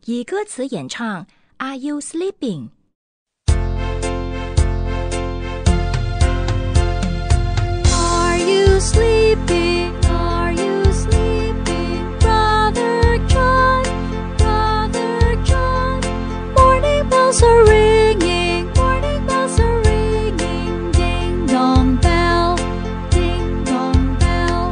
以歌词演唱 Are you sleeping? Are you sleeping? Are you sleeping? Brother John, Brother John. Morning bells are ringing, morning bells are ringing. Ding dong bell, ding dong bell.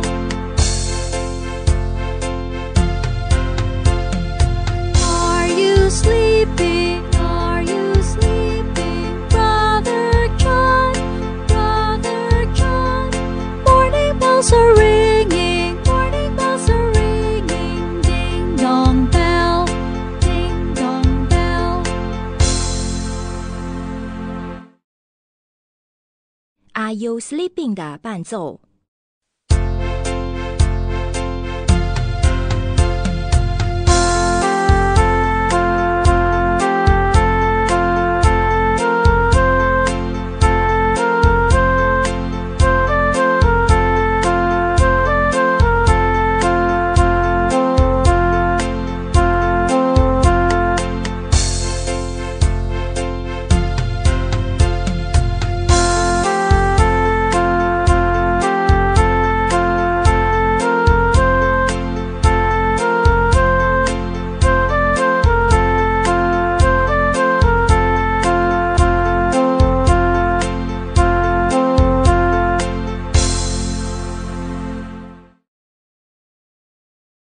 Are you sleeping? Are you sleeping? Brother John, Brother John. Morning bells are ringing, morning bells are ringing. Ding dong bell, ding dong bell. Are you sleeping 的伴奏